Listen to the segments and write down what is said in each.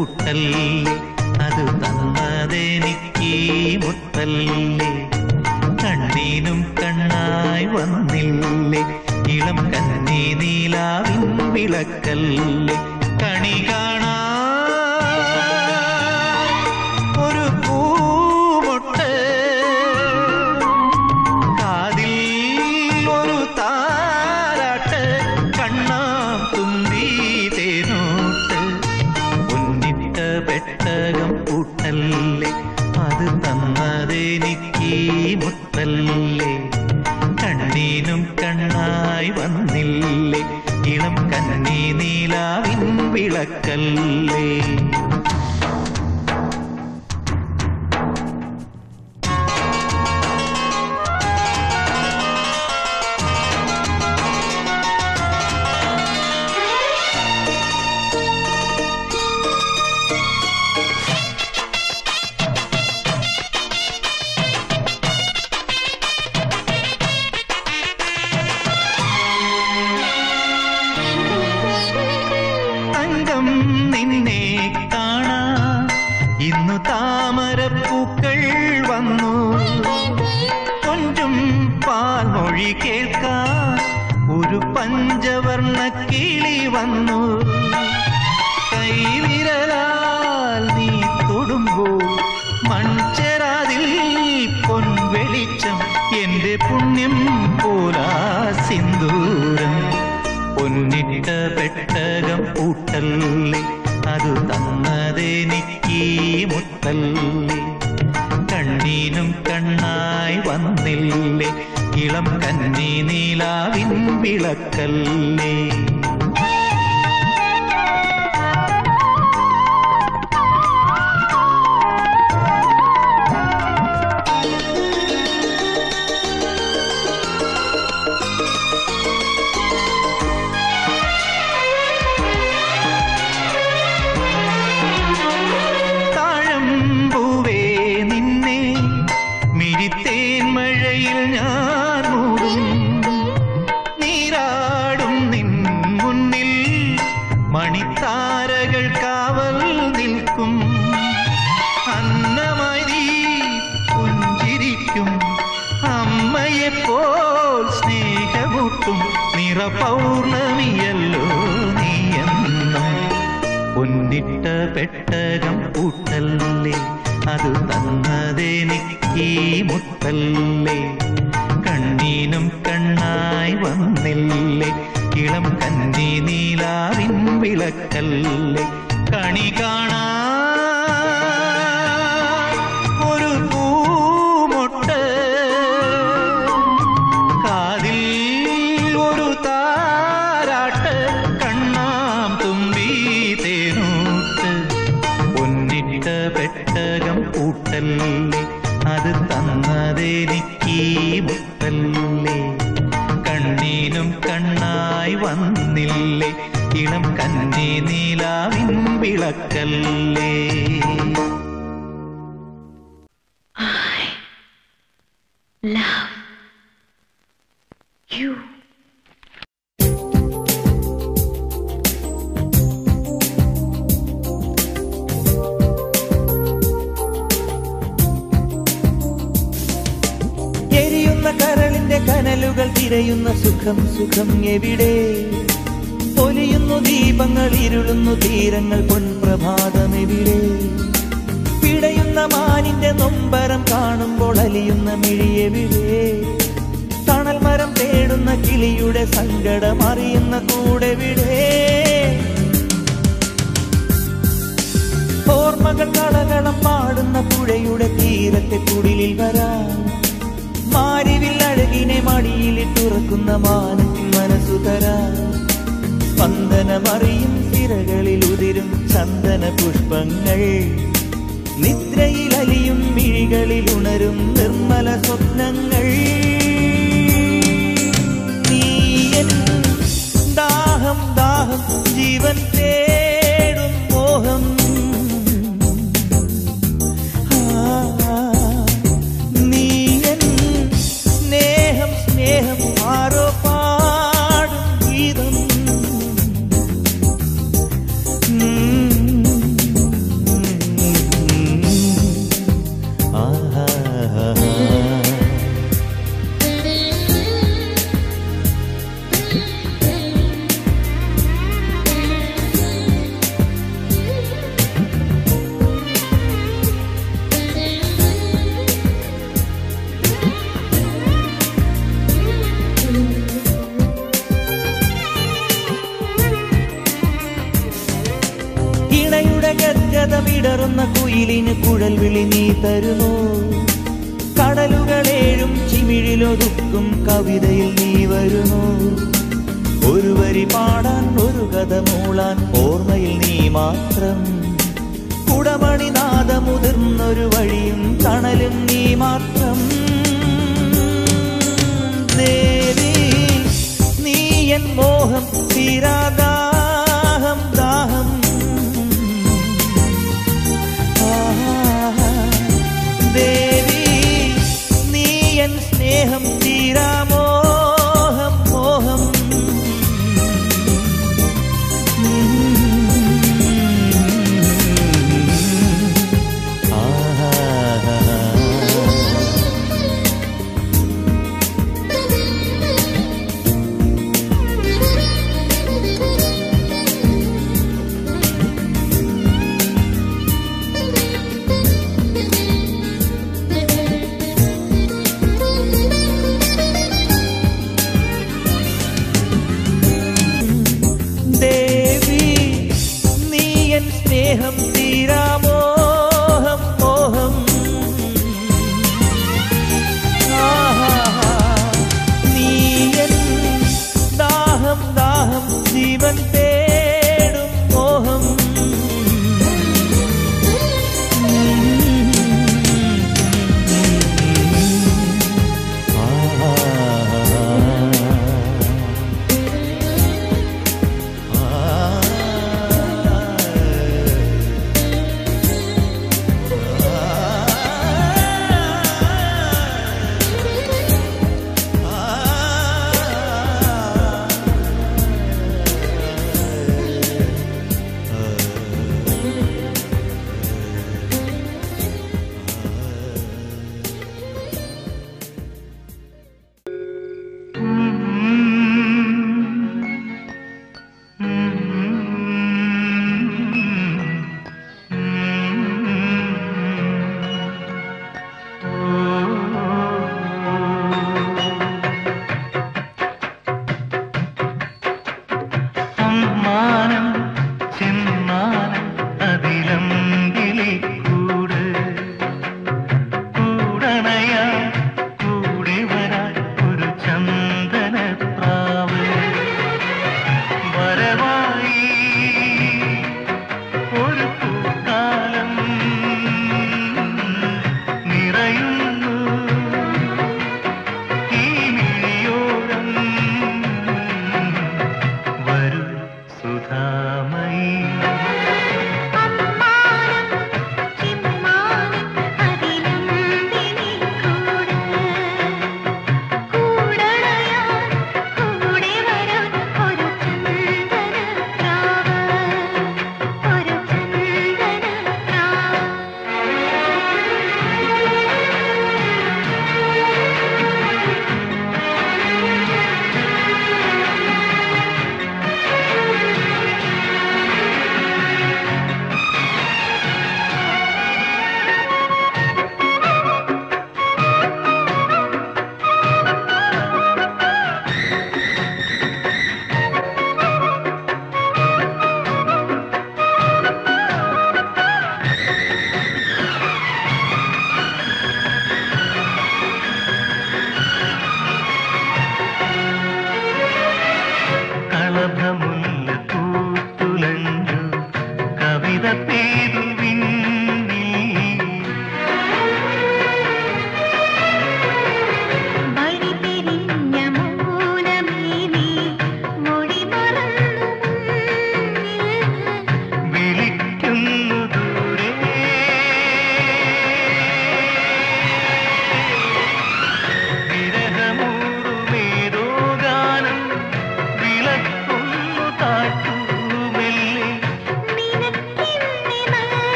പൂട്ടല്ലേ അത് തന്നതെനിക്ക് മുത്തല്ലേ കണ്ണീനും കണ്ണായി വന്നില്ലേ ഇളം കന്നി നീലാവിൻ വിളക്കല്ലേ കണി കാണാ ഒരു പൂമൊട്ട് കാതിൽ ഒരു താരാട്ട് കണ്ണാം തുമ്പി തേനോട്ട് പൊന്നിട്ട പെട്ടകം പൂട്ടല്ലേ അത് തന്നതെനിക്ക് മുത്തല്ലേ കണ്ണീനും കണ്ണായി വന്നില്ലേ ഇളം കന്നി നീലാവിൻ വിളക്കല്ലേ താമരപ്പൂക്കൾ വന്നു കൊഞ്ചും പാൽമൊഴി കേൾക്കാൻ ഒരു പഞ്ചവർണ്ണ കിളി വന്നു കൈവിരലാൽ നീ തൊടുമ്പോൾ മൺചെരാതിൽ പൊൻവെളിച്ചം എന്റെ പുണ്യം പോലാ സിന്ദൂരം പൊന്നിട്ട പെട്ടകം പൂട്ടല്ലേ അത് തന്നതെനിക്ക് മുത്തല്ലേ കണ്ണീനും കണ്ണായി വന്നില്ലേ ഇളം കന്നി നീലാവിൻ വിളക്കല്ലേ മഴയിൽ ഞാൻ മൂടും നീരാടും നിൻ മുന്നിൽ മണിത്താരകൾ കാവൽ നിൽക്കും അന്നമായി നീ പുഞ്ചിരിക്കും അമ്മയെപ്പോൽ സ്നേഹമൂട്ടും നിറപൗർണമിയല്ലോ നീയെന്നും പൊന്നിട്ട പെട്ടകം പൂട്ടല്ലേ അത് തന്നതെനിക്ക് മുത്തല്ലേ കണ്ണീനും കണ്ണായി വന്നില്ലേ ഇളം കന്നി നീലാവിൻ വിളക്കല്ലേ കണി കാണാ ഒരു പൂമൊട്ട് കാതിൽ ഒരു താരാട്ട് കണ്ണാം തുമ്പി തേനൂട്ട് പൊന്നിട്ട പെട്ടകം പൂട്ടല്ലേ അത് തന്നതെനിക്ക് മുത്തല്ലേ കണ്ണീനും കണ്ണായി വന്നില്ലേ ഇളം കന്നി നീലാവിൻ വിളക്കല്ലേ I love you. കരളിന്റെ കനലുകൾ തിരയുന്ന സുഖം സുഖം എവിടെ പൊലിയുന്നു ദീപങ്ങൾ ഇരുളുന്നു തീരങ്ങൾ പൊൻപ്രഭാതം എവിടെ പിടയുന്ന മാനിന്റെ നൊമ്പരം കാണുമ്പോൾ അലിയുന്ന മിഴിയെവിടെ തണൽ മരം തേടുന്ന കിളിയുടെ സങ്കടം അറിയുന്ന കൂടെവിടെ ഓർമ്മകൾ കളകളം പാടുന്ന പുഴയുടെ തീരത്തെ കുടിലിൽ വരാം മാരിവിൽ അഴകിനെ മടിയിലിട്ടുറക്കുന്ന മാനത്തിൻ മനസ്സു തരാ സ്പന്ദനമറിയും സിരകളിൽ ഉതിരും ചന്ദന പുഷ്പങ്ങൾ നിദ്രയിൽ അലിയും മിഴികളിൽ ഉണരും നിർമ്മല സ്വപ്നങ്ങൾ നീയൻ ദാഹം ദാഹം ജീവൻ തേടും മോഹം സ്നേഹം ആരോ പാടും ഗീതം കനകമിടറുന്ന കുയിലിന് കുഴൽ വിളി നീ തരുമോ? കടലുകളേഴും ചിമിഴിലൊതുക്കും കവിതയിൽ നീ വരുമോ? ഒരു വരി പാടാൻ ഒരു കഥ മൂളാൻ ഓർമ്മയിൽ നീ മാത്രം. കുടമണിനാദമുതിർന്നൊരു വഴിയും തണലും നീ മാത്രം. ദേവി നീ എൻ മോഹം തീരാദാഹം ദാഹം. ദേവി നീ എൻ സ്നേഹം തീരാമോഹം മോഹം.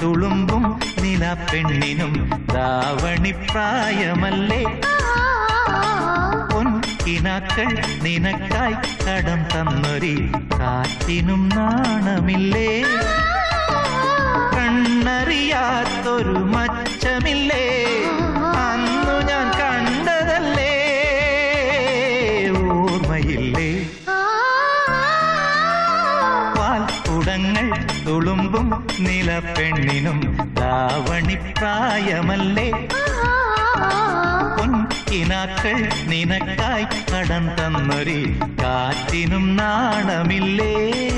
തുളുമ്പും നിലപ്പെണ്ണിനും ദാവണിപ്രായമല്ലേ പൊൻകിനാക്കൾ നിനക്കായി കടം തന്നൊരി കാറ്റിനും നാണമില്ലേ കണ്ണറിയാത്തൊരു മച്ചമില്ലേ അന്നു ഞാൻ കണ്ടതല്ലേ ഓർമ്മയില്ലേ പാൽക്കുടങ്ങൾ തുളുമ്പും നിലപ്പെണ്ണിനും ദാവണിപ്രായമല്ലേ പൊൻകിനാക്കൾ നിനക്കായി കടം തന്നൊരി കാറ്റിനും നാണമില്ലേ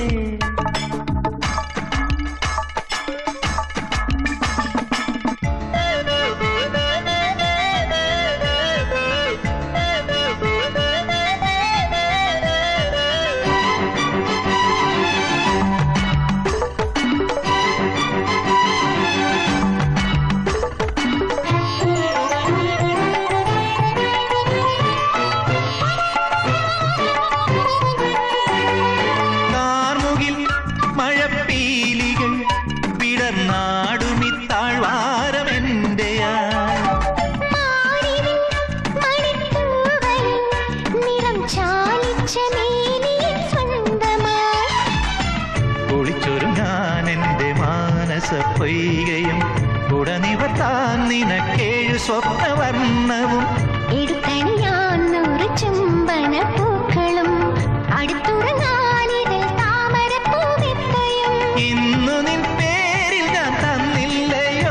പൊയ്കയും ഉടനിവത്താൻ നിനക്കേഴു സ്വപ്നവർണ്ണവും എടുത്തണിയാൻ 100 ചുംബന പൂക്കളും അടുത്തുറങ്ങാനിതിൽ താമരപ്പൂവിത്തയും ഇന്നു നിൻ പേരിൽ ഞാൻ തന്നില്ലയോ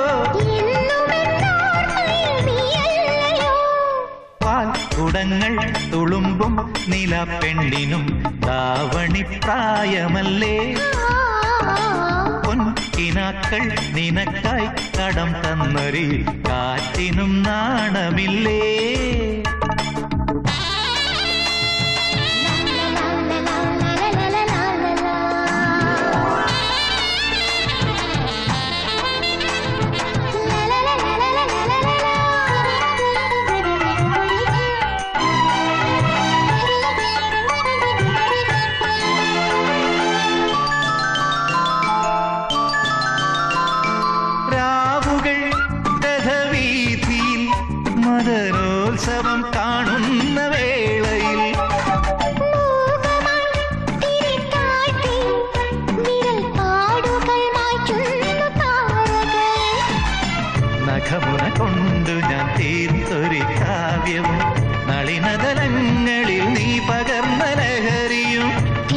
പാൽക്കുടങ്ങൾ തുളുമ്പും നിലപ്പെണ്ണിനും ദാവണിപ്രായമല്ലേ പൊൻകിനാക്കൾ നിനക്കായി കടം തന്നൊരി കാറ്റിനും നാണമില്ലേ മദനോത്സവം കാണുന്ന വേളയിൽ നഖമുന കൊണ്ടു ഞാൻ തീർത്തൊരു കാവ്യവും നളിനതലങ്ങളിൽ നീ പകർന്ന ലഹരിയും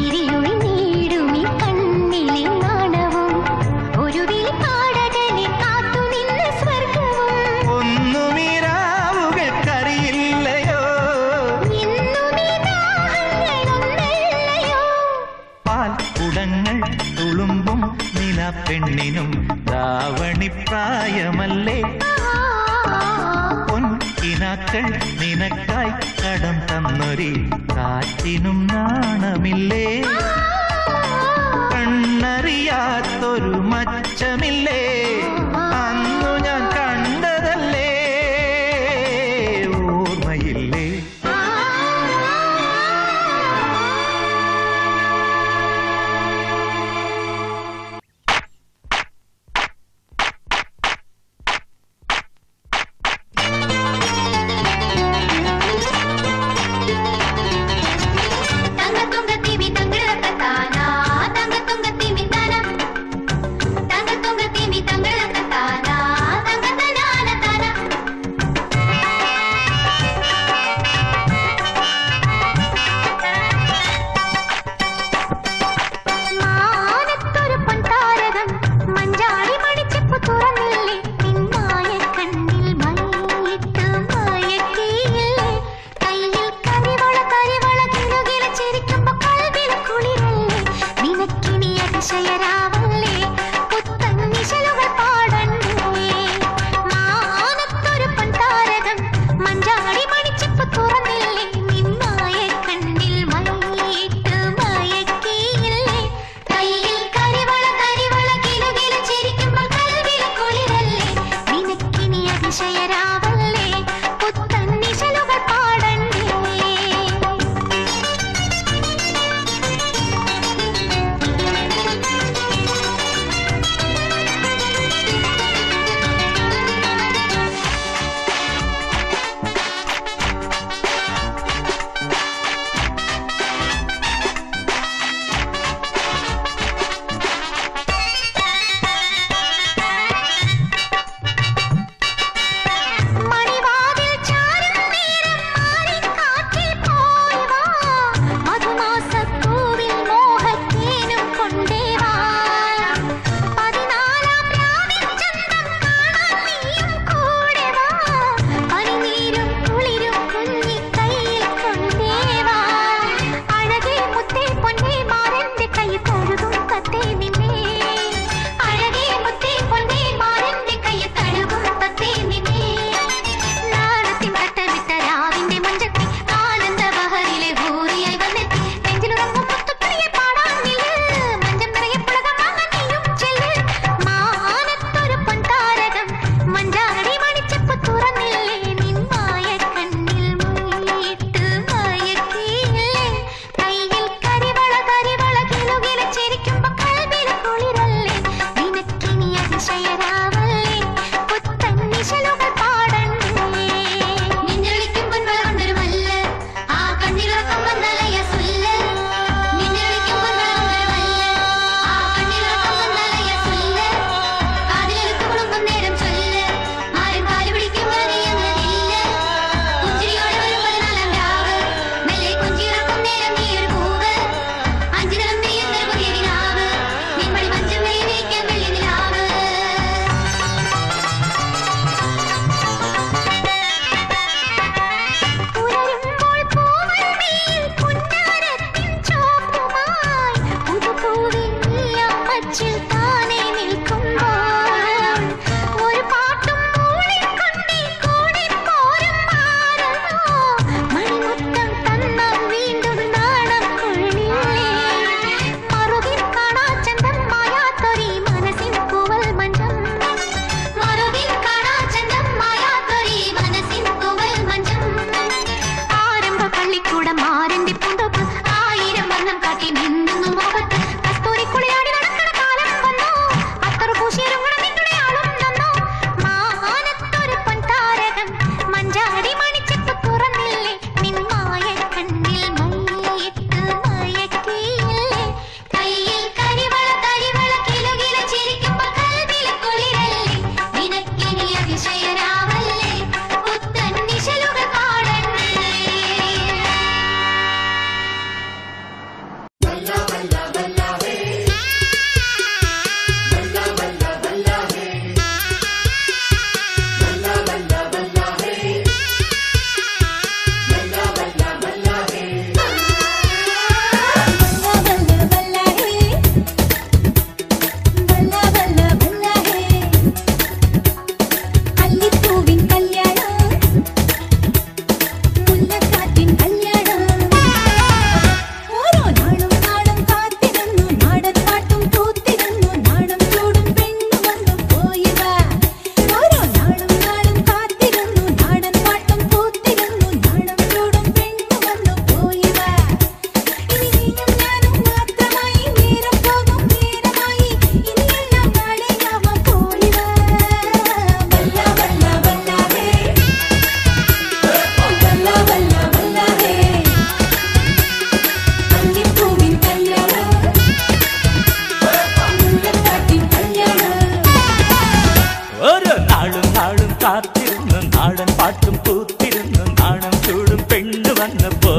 തുളുമ്പും നിലപ്പെണ്ണിനും ദാവണിപ്രായമല്ലേ പൊൻകിനാക്കൾ നിനക്കായി കടം തന്നൊരി കാറ്റിനും നാണമില്ലേ കണ്ണറിയാത്തൊരു മച്ചമില്ലേ അന്നു ഞാൻ കണ്ടതല്ലേ ഓർമ്മയില്ലേ തങ്ക തുങ്ക തിവി തങ്ക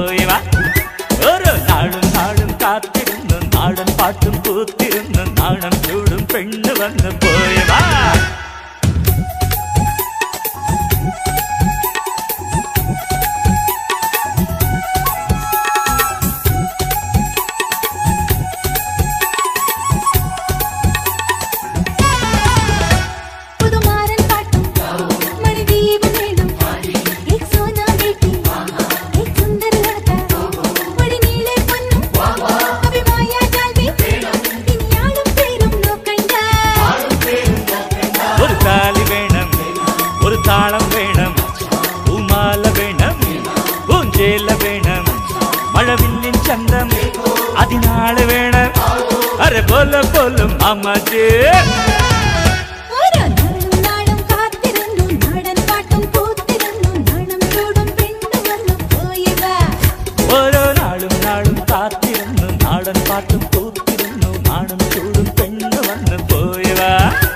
പോയി വാ ഓരോ നാളും നാളും കാത്തിരുന്നു നാടൻ പാട്ടും കൂത്തിരുന്നു നാണം ചൂടും പെണ്ണ് വന്ന് പോയി വാ താളം വേണം പൂമാല വേണം പൂഞ്ചേല വേണം മഴവില്ലിൻ ചന്തം അതിനാള് വേണം അരെ പോലെ പോലും അമ്മജേ ഓരോ നാളും നാളും കാത്തിരുന്നു നാടൻ പാട്ടും കൂത്തിരുന്നു നാണം ചൂടും പെണ്ണ് വന്ന് പോയവാ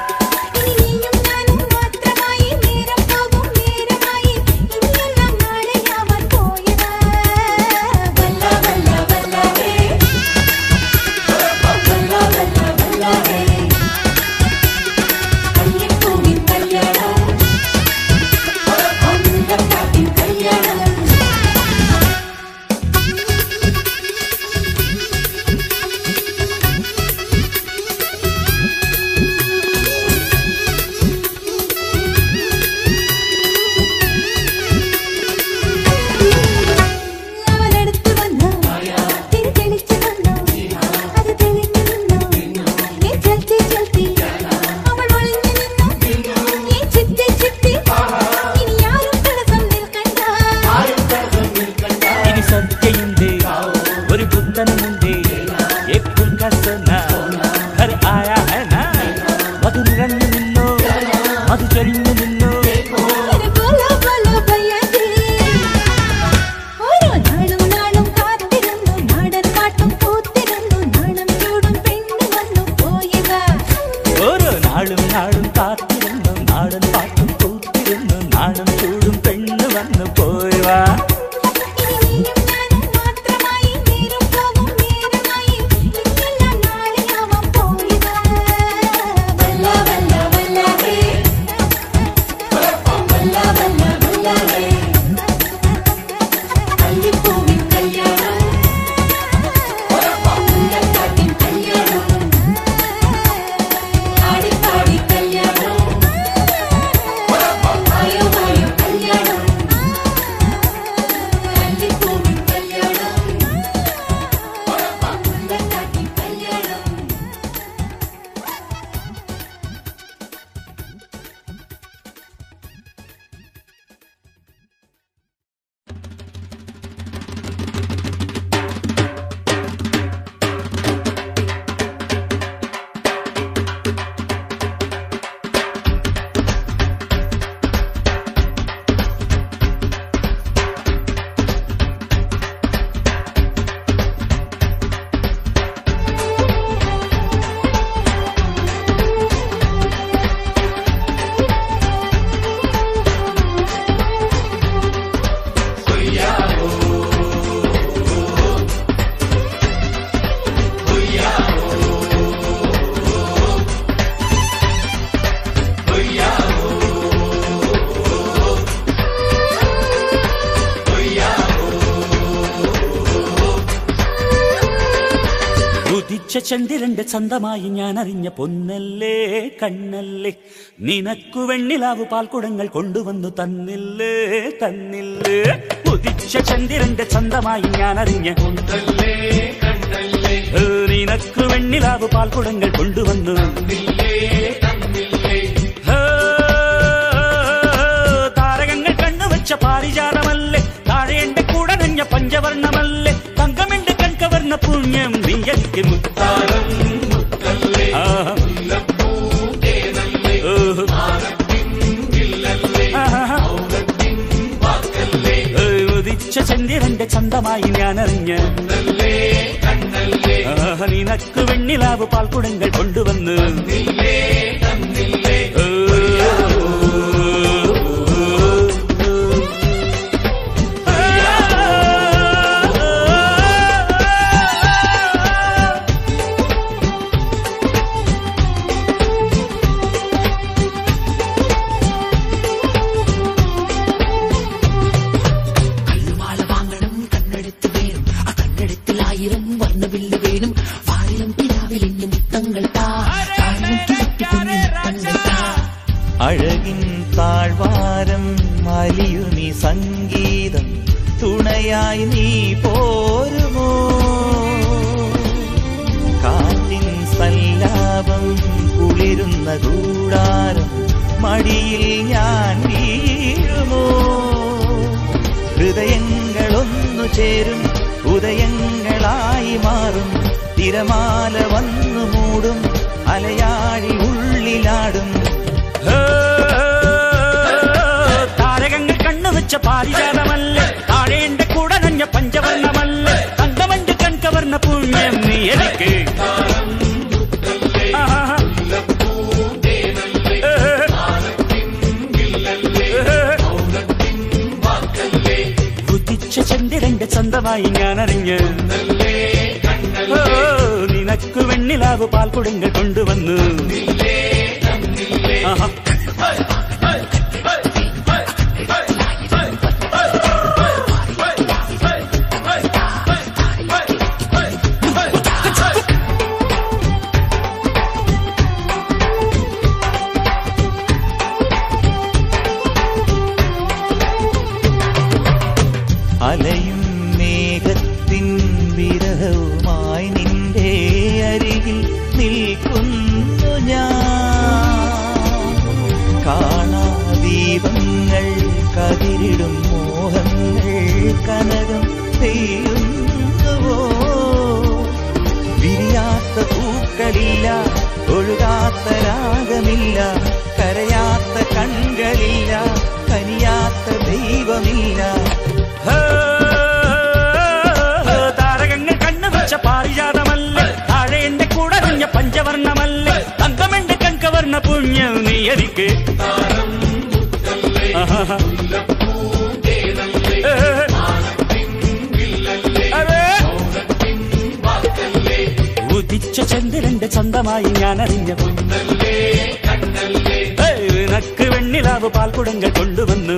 ചന്ദ്രന്റെ ചന്തമായി ഞാൻ അറിഞ്ഞ പൊന്നല്ലേ കണ്ണല്ലേ നിനക്കു വെണ്ണിലാവു പാൽക്കുടങ്ങൾ കൊണ്ടുവന്നു തന്നില്ലേ തന്നില്ലേ ഉദിച്ച ചന്ദ്രന്റെ ചന്തമായി ഞാൻ അറിഞ്ഞ പൊന്നല്ലേ കണ്ണല്ലേ നിനക്കു വെണ്ണിലാവു പാൽക്കുടങ്ങൾ കൊണ്ടുവന്നു തന്നില്ലേ തന്നില്ലേ താരകങ്ങൾ കണ്ണുവച്ച പാരിജാതമല്ലേ താഴെ എന്റെ കൂടെ നഞ്ഞ പഞ്ചവർണ്ണമല്ലേ തങ്കമെന്റെ കൺകവർണ്ണ പുണ്യം നീയലിക്ക് മുത്താരം മുത്തല്ലേ ഉദിച്ച ചന്ദ്രന്റെ ചന്തമായി ഞാൻ അറിഞ്ഞ നിനക്ക് വെണ്ണിലാവ് പാൽക്കുടങ്ങൾ കൊണ്ടുവന്ന് ചേരും ആ കണ്ണെടുത്തിൽ 1000 വർണ്ണവില്ല് വേണം വാരിലും കിടാവിൽ ഇന്ന് മുത്തങ്ങൾ താ അഴകിൻ താഴ്വാരം അലിയുനി സംഗീതം തുണയായി നീ പോരുമോ കാറ്റിൻ സല്ലാപം കുളിരുന്ന കൂടാരം മടിയിൽ ഞാൻ വീഴുമോ ഹൃദയങ്ങളൊന്നു ചേരും ഉദയങ്ങളായി മാറും തിരമാല വന്നു മൂടും അലയാഴി ഉള്ളിലാടും താരകങ്ങൾ കണ്ണുവെച്ച പാരിജാതമല്ലേ താഴേണ്ട കൂടെ നഞ്ഞ പഞ്ചവർണ്ണമല്ലേ തങ്കമഞ്ച് കൺകവർണ്ണ പുണ്യം നീ എനിക്ക് ഉദിച്ച ചന്ദ്രന്റെ സ്വന്തമായി ഞാൻ അറിഞ്ഞ് നിനക്ക് വെണ്ണിലാവ് പാൽക്കുടങ്ങൾ കൊണ്ടുവന്നു അലയും മേഘത്തിൻ വിരഹവുമായി നിന്റെ അരികിൽ നിൽക്കുന്നു ഞാൻ കാണാദീപങ്ങൾ കതിരിടും മോഹങ്ങൾ കനകം പെയ്യുന്നുവോ വിരിയാത്ത പൂക്കളില്ല ഒഴുകാത്ത രാഗമില്ല കരയാത്ത കൺകളില്ല കനിയാത്ത ദൈവമില്ല താരകങ്ങൾ കണ്ണുവെച്ച പാരിജാതമല്ലേ താഴെ എന്റെ കൂടെ നഞ്ഞ പഞ്ചവർണ്ണമല്ലേ തങ്കമെന്റെ കൺകവർണ്ണ പുണ്യം നീ എനിക്ക് ഉദിച്ച ചന്ദ്രന്റെ സ്വന്തമായി ഞാൻ അറിഞ്ഞ നിനക്ക് വെണ്ണിലാവ് പാൽക്കുടങ്ങൾ കൊണ്ടുവന്നു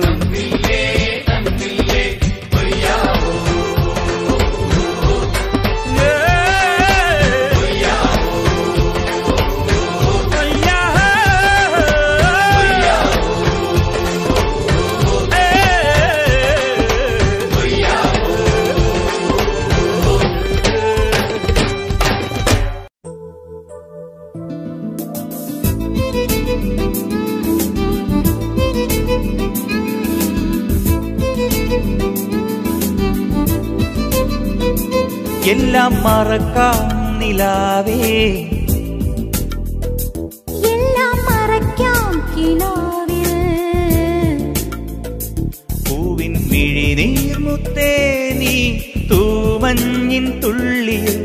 എല്ലാം മറക്കാം നിലാവേ എല്ലാം മറക്കാം കിനാവിൽ പൂവിൻ മിഴിനീർമുത്തേ നീ തൂമഞ്ഞിൻ തുള്ളിയിൽ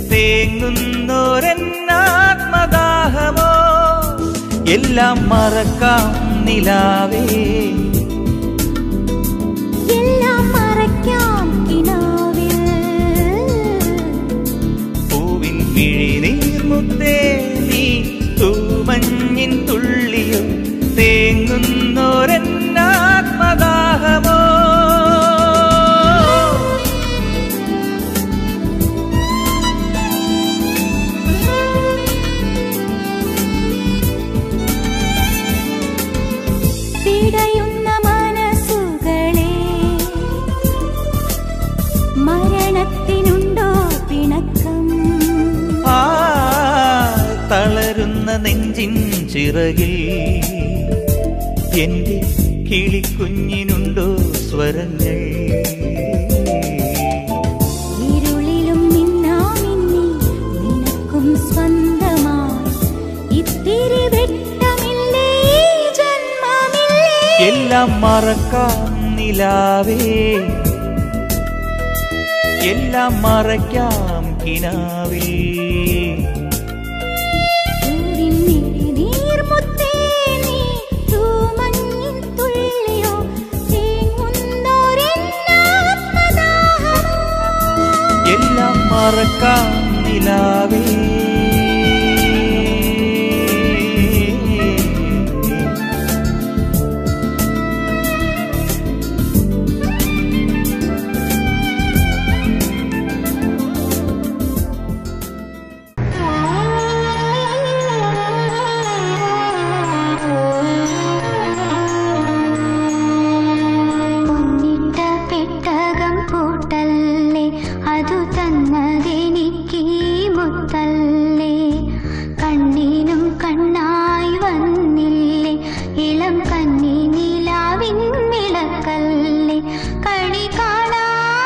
തേങ്ങുന്നോരെന്നാത്മദാഹമോ എല്ലാം മറക്കാം നിലാവേ എല്ലാം മറക്കാം കിനാവിൽ പൂവിൻ മിഴിനീർമുത്തേ നീ തൂമഞ്ഞിൻ തുള്ളിയിൽ തേങ്ങുന്നോരെന്നാത്മദാഹമോ പിടയുന്ന മനസ്സുകളെ മരണത്തിനുണ്ടോ പിണക്കം തളരുന്ന നെഞ്ചിൻ ചിറകിൽ എന്റെ കിളിക്കുഞ്ഞിനുണ്ടോ സ്വരങ്ങൾ ഇരുളിലും മിന്നാമിന്നി നിനക്കും സ്വന്തമായി ഇത്തിരി വെട്ടമില്ലേ ജന്മമില്ലേ എല്ലാം മറക്കാം നിലാവേ എല്ലാം മറയ്ക്കാം കിനാവിൽ നീർമുത്തേ നീ തൂമഞ്ഞിൻ തുള്ളിയോ തേങ്ങുന്നോരെന്നാത്മദാഹമോ എല്ലാം മറക്കാം നിലാവേ അതു തന്നതെനിക്ക് മുത്തല്ലേ കണ്ണിനും കണ്ണായി വന്നില്ലേ ഇളം കന്നി നിലാവിൻ വിളക്കല്ലേ കണി കാണാ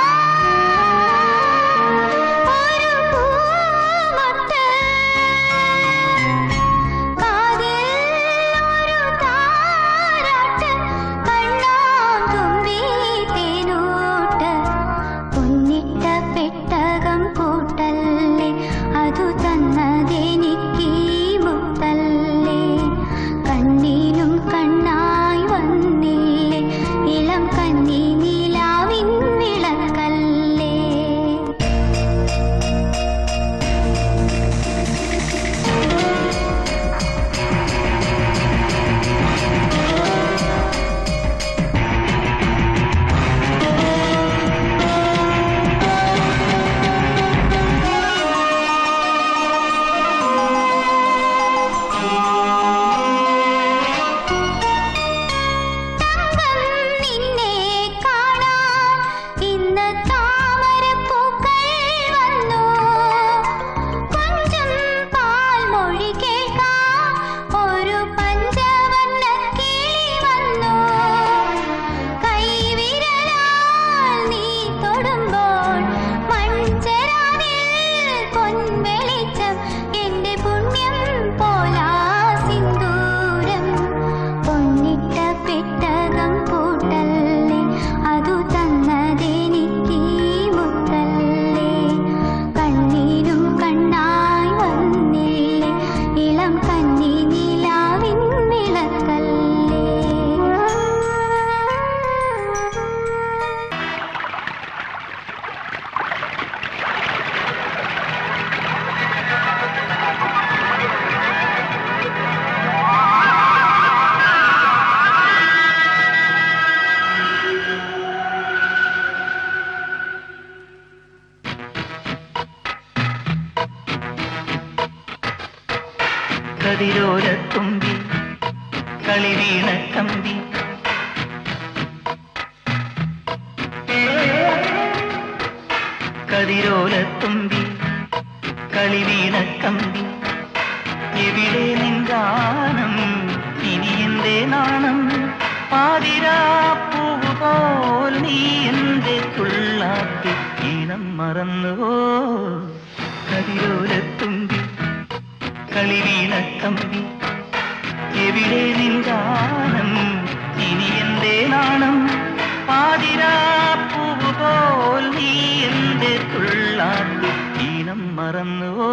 കതിരോലത്തുമ്പി കളിവീണ കമ്പി കതിരോലത്തുമ്പി കളിവീണ കമ്പി എവിടെ നിൻഗാനം ഇനി എന്തേ നാണം പാതിരാപ്പൂവ് പോൽ നീ എന്തേ തുള്ളാത്തി ഈണം മറന്നുവോ കതിരോലത്തുമ്പി കളിവീണ കമ്പി എവിടെ നിൻഗാനം ഇനി എന്തേ നാണം പാതിരാപ്പൂവ് പോൽ നീ എന്തേ തുള്ളാത്തി ഈണം മറന്നുവോ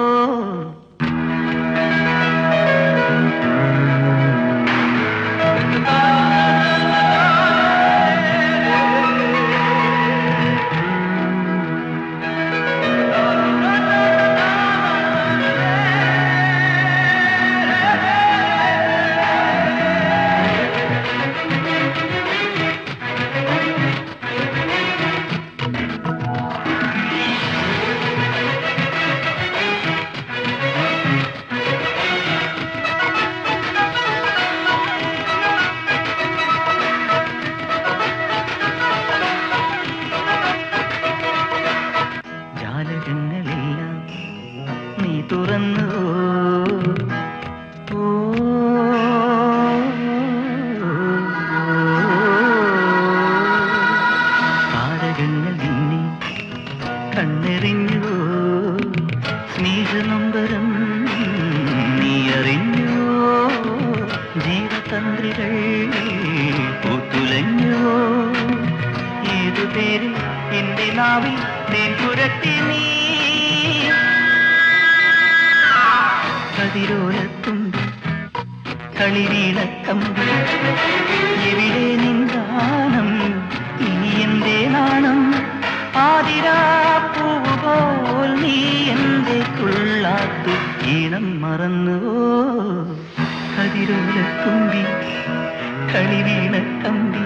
കതിരോലത്തുമ്പി കളിവീണ കമ്പി എവിടെ നിൻഗാനം ഇനി എന്തേ നാണം പാതിരാപ്പൂവ് പോൽ നീ എന്തേ തുള്ളാത്തു ഈണം മറന്നുവോ കതിരോലത്തുമ്പി കളിവീണ കമ്പി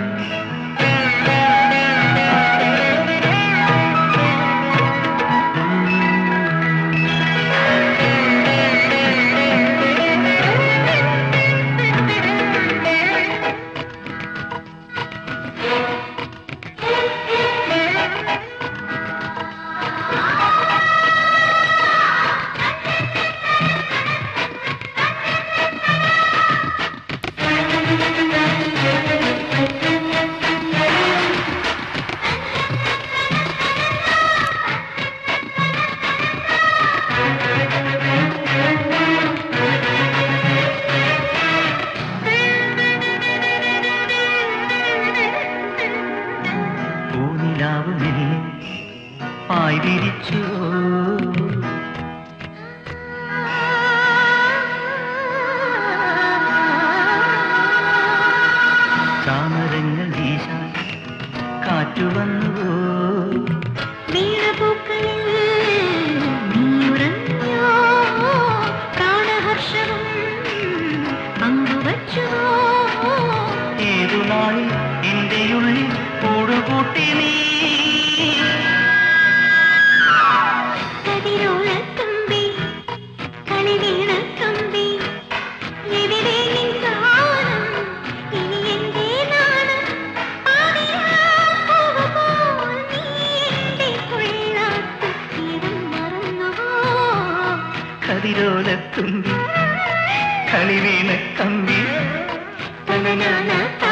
Ah! ചിരിച്ചു ചാമരങ്ങൾ വീശാൻ കാറ്റു വന്നുവോ വീണപൂക്കളിൽ നീ ഉറഞ്ഞോ പ്രാണഹർഷവും പങ്കുവച്ചുവോ ഏതു നാളിൽ എന്റെ ഉള്ളിൽ കൂടുകൂട്ടി നീ കതിരോലത്തുമ്പി കളിവീണത്തുമ്പി എവിടെ നിൻ ഗാനം ഇനി എന്റെ നാണം ആദിയാപ്പൂവുപോൽ നീ എന്റെ കൊള്ളാത്തു തീരം മറന്നുവോ കതിരോലത്തുമ്പി കളിവീണ കമ്പി തനനാനാ